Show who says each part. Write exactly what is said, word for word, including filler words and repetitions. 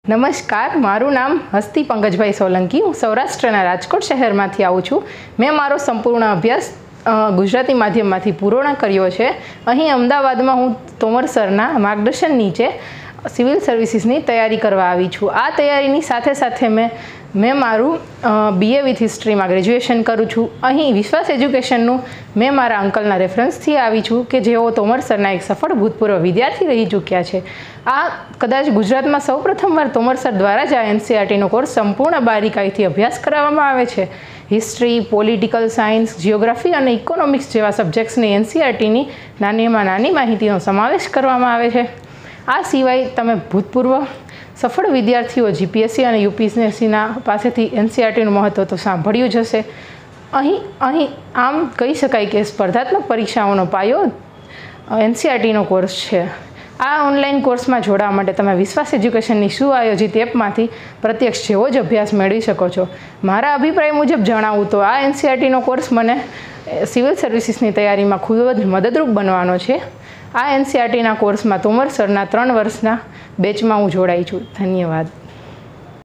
Speaker 1: નમસ્કાર, મારું નામ હસ્તી પંકજભાઈ સોલંકી. હું સૌરાષ્ટ્રના રાજકોટ શહેરમાંથી આવું છું. મેં મારો સંપૂર્ણ અભ્યાસ ગુજરાતી માધ્યમમાંથી પૂર્ણ કર્યો છે. અહીં અમદાવાદમાં હું તોમર સરના માર્ગદર્શન નીચે સિવિલ સર્વિસીસની તૈયારી કરવા આવી છું. આ તૈયારીની સાથે સાથે મેં મેં મારું બીએ વિથ હિસ્ટ્રીમાં ગ્રેજ્યુએશન કરું છું. અહીં વિશ્વાસ એજ્યુકેશનનું મેં મારા અંકલના રેફરન્સથી આવી છું કે જેઓ તોમર સરના એક સફળ ભૂતપૂર્વ વિદ્યાર્થી રહી ચૂક્યા છે. આ કદાચ ગુજરાતમાં સૌપ્રથમવાર તોમર સર દ્વારા જ આ એનસીઆરટીનો કોર્સ સંપૂર્ણ બારીકાઈથી અભ્યાસ કરાવવામાં આવે છે. હિસ્ટ્રી, પોલિટિકલ સાયન્સ, જિયોગ્રાફી અને ઇકોનોમિક્સ જેવા સબ્જેક્ટ્સની એનસીઆરટીની નાનીમાં નાની માહિતીનો સમાવેશ કરવામાં આવે છે. આ સિવાય તમે ભૂતપૂર્વ સફળ વિદ્યાર્થીઓ જીપીએસસી અને યુપીએસસીના પાસેથી એનસીઆરટીનું મહત્ત્વ તો સાંભળ્યું જ હશે. અહીં અહીં આમ કહી શકાય કે સ્પર્ધાત્મક પરીક્ષાઓનો પાયો એનસીઆરટીનો કોર્સ છે. આ ઓનલાઈન કોર્સમાં જોડાવા માટે તમે વિશ્વાસ એજ્યુકેશનની સુઆયોજિત એપમાંથી પ્રત્યક્ષ જેવો જ અભ્યાસ મેળવી શકો છો. મારા અભિપ્રાય મુજબ જણાવું તો આ એનસીઆરટીનો કોર્સ મને સિવિલ સર્વિસીસની તૈયારીમાં ખૂબ જ મદદરૂપ બનવાનો છે. આ એનસીઆરટીના કોર્સમાં તોમર સરના ત્રણ વર્ષના બેચમાં હું જોડાઈ છું. ધન્યવાદ.